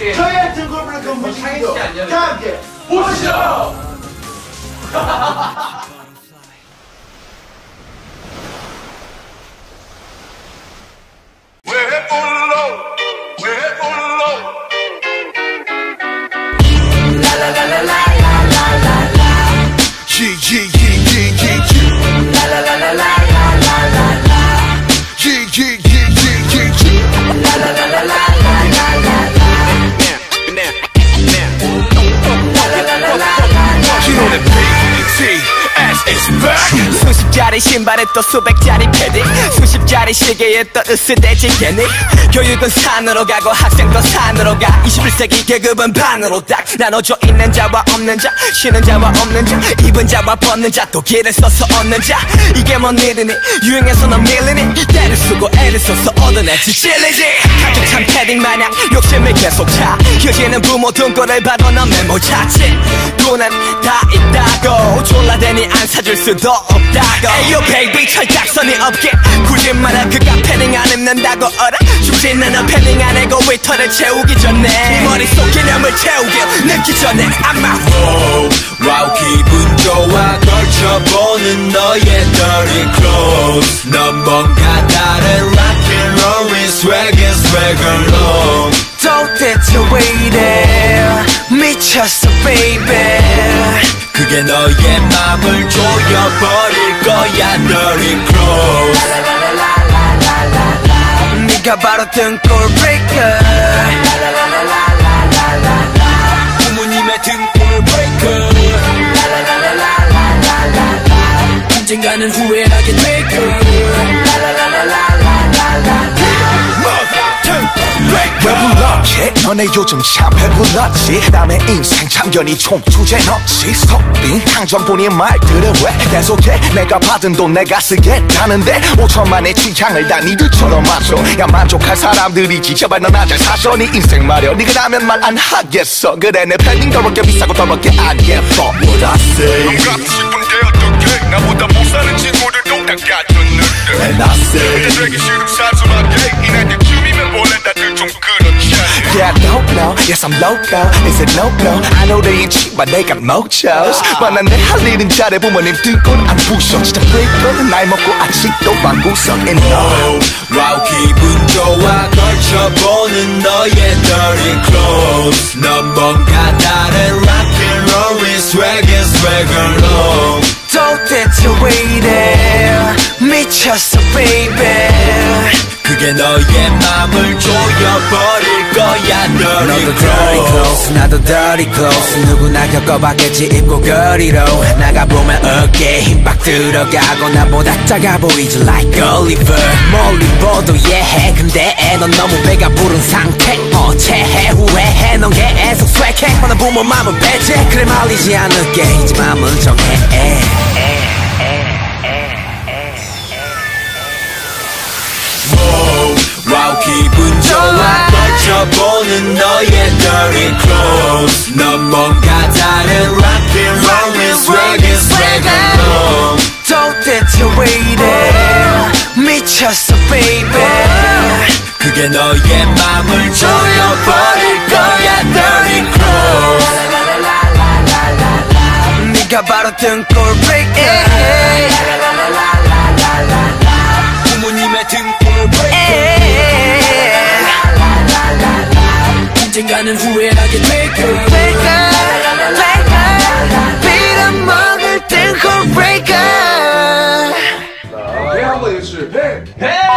저희의 등골부를 그 뮤직비디오 다 함께 보시죠. 수십짜리 신발에 또 수백짜리 패딩, 수십짜리 시계에 또 으스대지 개닉. 교육은 산으로 가고 학생도 산으로 가. 21세기 계급은 반으로 딱 나눠져. 있는 자와 없는 자, 쉬는 자와 없는 자, 입은 자와 벗는 자, 또 길을 써서 얻는 자. 이게 뭔 일이니? 유행에서는 밀리니? 때를 쓰고 애를 써서 얻은 애지 찔리지. 가족 참 패딩 마냥 욕심을 계속 차. 휴지는 부모 등골을 봐도 넌 메모 찾지. 돈은 다 있다고 졸라대니 안 사줄 수도 없다고. 에이요 베이비 철딱선이 없게 굳이 말아 그가 패딩 안 입는다고 어라. 죽진 않아 패딩 안 해고 위터를 채우기 전에 머릿속 개념을 채우길 늦기 전에 아마 와우 기분 좋아 걸쳐보는 너의 dirty clothes. 넌 뭔가 다른 rock'n'roll인 swagin' swagger로. 도대체 왜 이래 미쳤어 baby. 그게 너의 맘을 조여버릴 거야 dirty clothes. 네가 바로 등골 breaker. 부모님의 등골 breaker. 언젠가는 후회하게 될 거야. 왜 불렀지? 너네 요즘 참 배불렀지? 남의 인생 참견이 총 주제 넣지. 석빈 강정분이 말들을 왜 계속해? 내가 받은 돈 내가 쓰겠다는데 5천만의 취향을 다 니들처럼 마셔. 야 만족할 사람들이지 제발 너나 잘 사셔. 네 인생 말여 네가 나면 말 안 하겠어. 그래 내 패딩 더럽게 비싸고 더럽게 안 예뻐. What I say 넌 갖고 싶은데 어떡해. 나보다 못 사는 친구들도 다 갖췄는데. And I say 근데 되기 싫음 사소하게 이날 때쯤이면 원래 다들 좀 그렇지. Yeah, I don't know. Yes, I'm loco. Is it no-no? I know they ain't cheap, but they got mochos. 뻔한 내 할 일은 잘해 부모님 등골 안 부셔. 진짜 breaker 나이 먹고 아직도 방구석에 너. 와우 기분 좋아 걸쳐보는 너의 dirty clothes. 넌 뭔가 다른 rock'n'roll인 swagin' swagger로. 도대체 왜 이래 미쳤어 baby. 그게 너의 맘을 조여버릴 거야 dirty 너도 dirty clothes 나도 dirty clothes. 누구나 겪어봤겠지 입고 거리로 나가보면 어깨에 힘빡 들어가고 나보다 작아 보이지 like Oliver. 멀리 보도 예해 근데 넌 너무 배가 부른 상태. 체해 후회해 넌 계속 swag해. 뻔한 부모 맘은 배제. 그래 말리지 않을게 이제 맘은 정해. 와우 기분 좋아 걸쳐보는 너의 dirty clothes. 넌 뭔가 다른 rock'n'rollin swagin' swagger로. 도대체 왜 이래 미쳤어 baby. 그게 너의 맘을 조여버릴 거야 dirty clothes. 네가 바로 등골 breaker. 부모님의 등골 breaker. 언젠가는 후회하게 될 거야. 빌어먹을 등골 breaker. 배 한번 실패.